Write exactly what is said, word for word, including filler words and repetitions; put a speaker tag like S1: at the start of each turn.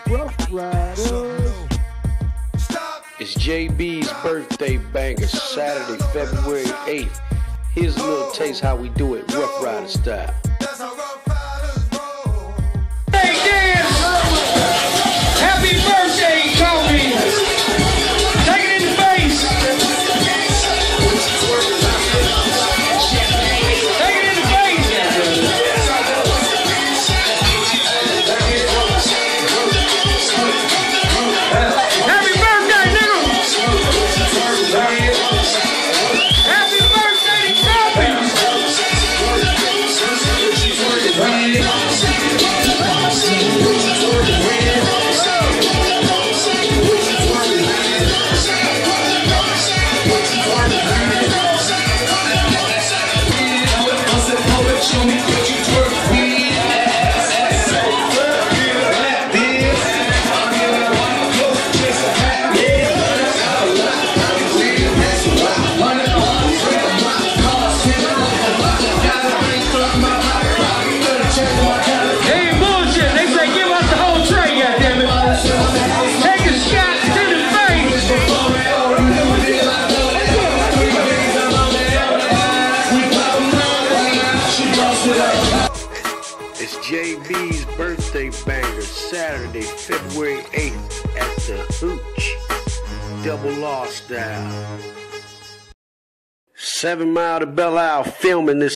S1: Ruff Ryders.
S2: It's J B's birthday banger, Saturday, February eighth. Here's a little taste how we do it, Ruff Ryder style.
S3: Hey, dance! Happy birthday, Kobe! Take it in the face! Take it in the face! Happy birthday, nigga! Happy birthday to Kobe!
S2: It's J B's birthday banger, Saturday, February eighth at the Hooch Double R style. Seven Mile to Belle Isle filming this